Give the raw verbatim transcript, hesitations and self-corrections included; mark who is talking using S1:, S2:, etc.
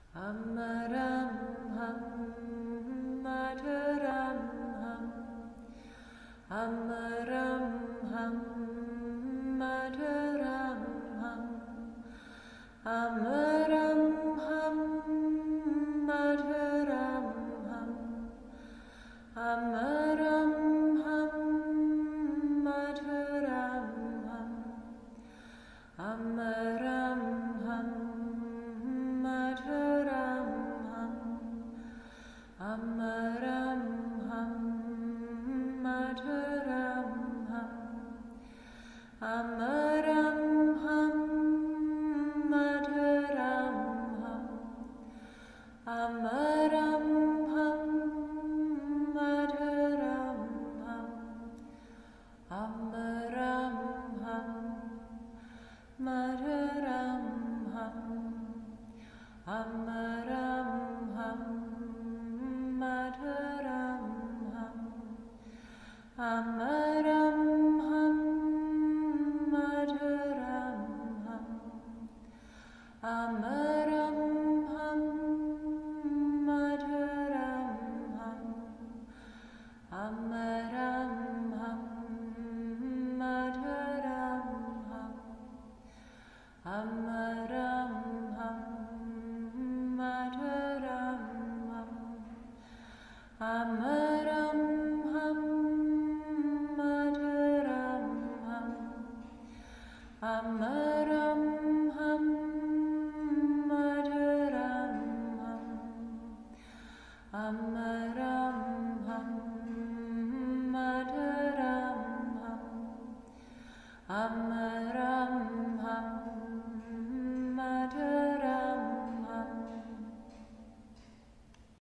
S1: Amaram Hum Madhuram Hum. Amaram Hum Madhuram Hum. Amaram Hum Madhuram Hum. Amaram Hum Madhuram Hum. Amaram Hum Madhuram Hum. Amaram Hum Madhuram Hum. Amaram Hum Madhuram Hum. Amaram Hum Madhuram Hum. Amaram Hum Madhuram Hum. Amaram Hum Madhuram Hum. Amaram Hum Madhuram Hum. Amaram